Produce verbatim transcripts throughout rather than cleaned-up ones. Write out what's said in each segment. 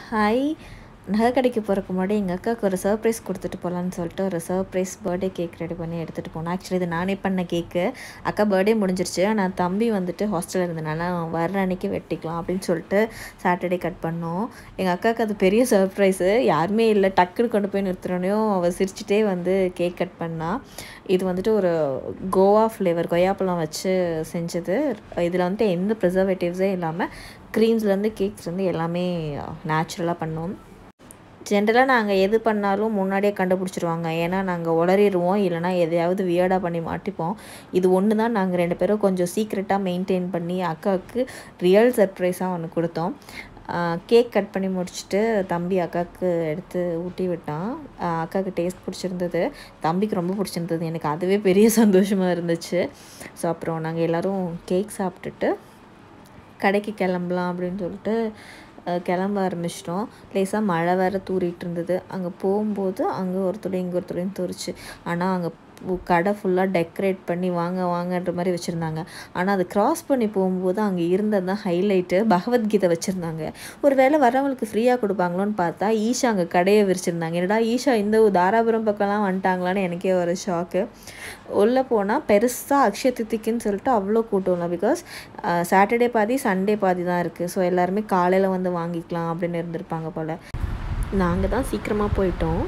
Hi. நகை கடைக்கு போகிறக்கு முன்னாடி எங்கள் அக்காவுக்கு ஒரு சர்ப்ரைஸ் கொடுத்துட்டு போகலான்னு சொல்லிட்டு ஒரு சர்ப்ரைஸ் பர்த்டே கேக் ரெடி பண்ணி எடுத்துகிட்டு போனோம். ஆக்சுவலி இது நானே பண்ண கேக்கு. அக்கா பர்த்டே முடிஞ்சிருச்சு. ஆனால் தம்பி வந்துட்டு ஹாஸ்டலில் இருந்தனால வர்ற அன்றைக்கி வெட்டிக்கலாம் அப்படின்னு சொல்லிட்டு சாட்டர்டே கட் பண்ணோம். எங்கள் அக்காவுக்கு அது பெரிய சர்ப்ரைஸு. யாருமே இல்லை, டக்குன்னு கொண்டு போய் நிறுத்துறோனையும் அவள் சிரிச்சிட்டே வந்து கேக் கட் பண்ணா. இது வந்துட்டு ஒரு கோவா ஃப்ளேவர் கொய்யாப்பழம் வச்சு செஞ்சது. இதில் வந்துட்டு எந்த ப்ரிசர்வேட்டிவ்ஸே இல்லாமல் க்ரீம்ஸ்லேருந்து கேக்ஸ்லேருந்து எல்லாமே நேச்சுரலாக பண்ணோம். ஜென்ரலாக நாங்கள் எது பண்ணாலும் முன்னாடியே கண்டுபிடிச்சிருவாங்க. ஏன்னா நாங்கள் உளறிடுவோம், இல்லைனா எதையாவது வியர்டாக பண்ணி மாட்டிப்போம். இது ஒன்று தான் நாங்கள் ரெண்டு பேரும் கொஞ்சம் சீக்ரெட்டாக மெயின்டைன் பண்ணி அக்காவுக்கு ரியல் சர்ப்ரைஸாக ஒன்று கொடுத்தோம். கேக் கட் பண்ணி முடிச்சுட்டு தம்பி அக்காவுக்கு எடுத்து ஊட்டி விட்டான். அக்காவுக்கு டேஸ்ட் பிடிச்சிருந்தது, தம்பிக்கு ரொம்ப பிடிச்சிருந்தது. எனக்கு அதுவே பெரிய சந்தோஷமாக இருந்துச்சு. ஸோ அப்புறம் நாங்கள் எல்லோரும் கேக் சாப்பிட்டுட்டு கடைக்கு கிளம்பலாம் அப்படின்னு சொல்லிட்டு கிளம்ப ஆரம்பிச்சிட்டோம். லேசாக மழை வேறு தூரிட்டு இருந்தது. அங்கே போகும்போது அங்கே ஒரு துளி இங்கே ஒரு துளின்னு தூரிச்சு. ஆனால் அங்கே கடை ஃபுல்லாக டெக்கரேட் பண்ணி வாங்க வாங்கன்ற மாதிரி வச்சுருந்தாங்க. ஆனால் அது க்ராஸ் பண்ணி போகும்போது அங்கே இருந்தது தான் ஹைலைட்டு. பகவத்கீதை வச்சுருந்தாங்க. ஒரு வேளை வரவங்களுக்கு ஃப்ரீயாக கொடுப்பாங்களோன்னு பார்த்தா ஈஷா அங்கே கடையை விரிச்சிருந்தாங்க. என்னடா ஈஷா இந்த தாராபுரம் பக்கம்லாம் வந்துட்டாங்களான்னு எனக்கே ஒரு ஷாக்கு. உள்ளே போனால் பெருசாக அக்ஷய திதிக்குன்னு சொல்லிட்டு அவ்வளோ கூட்டம் இல்லை. பிகாஸ் சாட்டர்டே பாதி சண்டே பாதி தான் இருக்குது. ஸோ எல்லாருமே காலையில் வந்து வாங்கிக்கலாம் அப்படின்னு இருந்திருப்பாங்க போல். நாங்கள் தான் சீக்கிரமாக போயிட்டோம்.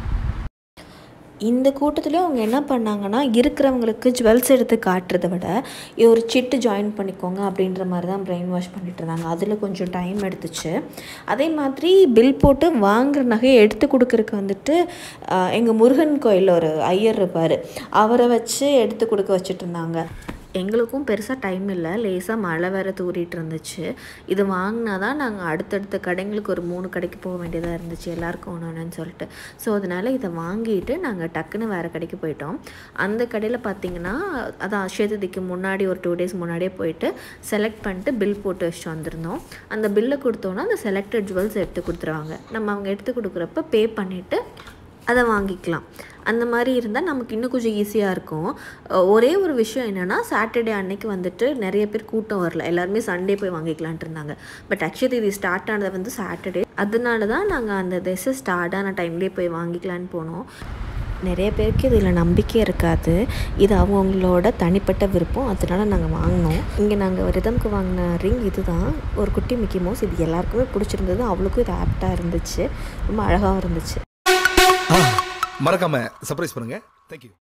இந்த கூட்டத்துலேயும் அவங்க என்ன பண்ணாங்கன்னா, இருக்கிறவங்களுக்கு ஜுவல்ஸ் எடுத்து காட்டுறத விட ஒரு சிட்டு ஜாயின் பண்ணிக்கோங்க அப்படின்ற மாதிரி தான் பிரெயின் வாஷ் பண்ணிட்டு இருந்தாங்க. அதில் கொஞ்சம் டைம் எடுத்துச்சு. அதே மாதிரி பில் போட்டு வாங்குகிற நகையை எடுத்து கொடுக்குறக்கு வந்துட்டு எங்கள் முருகன் கோயிலில் ஒரு ஐயர் இருப்பார், அவரை வச்சு எடுத்து கொடுக்க வச்சுட்டு இருந்தாங்க. எங்களுக்கும் பெருசாக டைம் இல்லை, லேசாக மழை வேறு தூரிட்டு இருந்துச்சு. இது வாங்கினா தான் நாங்கள் அடுத்தடுத்த கடைங்களுக்கு ஒரு மூணு கடைக்கு போக வேண்டியதாக இருந்துச்சு, எல்லாருக்கும் ஒன்றுன்னு சொல்லிட்டு. ஸோ அதனால் இதை வாங்கிட்டு நாங்கள் டக்குன்னு வேறு கடைக்கு போயிட்டோம். அந்த கடையில் பார்த்திங்கன்னா அதான் அக்ஷய திதிக்கு முன்னாடி ஒரு டூ டேஸ் முன்னாடியே போயிட்டு செலக்ட் பண்ணிட்டு பில் போட்டு வச்சுட்டு வந்திருந்தோம். அந்த பில்லை கொடுத்தோன்னா அந்த செலக்டட் ஜுவல்ஸ் எடுத்து கொடுத்துருவாங்க. நம்ம அவங்க எடுத்து கொடுக்குறப்ப பே பண்ணிவிட்டு அதை வாங்கிக்கலாம். அந்த மாதிரி இருந்தால் நமக்கு இன்னும் கொஞ்சம் ஈஸியாக இருக்கும். ஒரே ஒரு விஷயம் என்னென்னா, சாட்டர்டே அன்னைக்கு வந்துட்டு நிறைய பேர் கூட்டம் வரல, எல்லாருமே சண்டே போய் வாங்கிக்கலான்ட்டு இருந்தாங்க. பட் ஆக்சுவலி இது ஸ்டார்ட் ஆனது வந்து சாட்டர்டே. அதனால தான் நாங்கள் அந்த திசை ஸ்டார்ட் ஆன டைம்லேயே போய் வாங்கிக்கலான்னு போனோம். நிறைய பேருக்கு இதில் நம்பிக்கை இருக்காது, இது அவங்களோட தனிப்பட்ட விருப்பம். அதனால நாங்கள் வாங்கினோம். இங்கே நாங்கள் ரிதம்க்கு வாங்கின ரிங் இது தான், ஒரு குட்டி மிக்கி மவுஸ். இது எல்லாருக்குமே பிடிச்சிருந்தது, அவளுக்கும் இது ஆப்டாக இருந்துச்சு, ரொம்ப அழகாகவும் இருந்துச்சு. மறக்காம சர்ப்ரைஸ் பண்ணுங்க. தேங்க்யூ.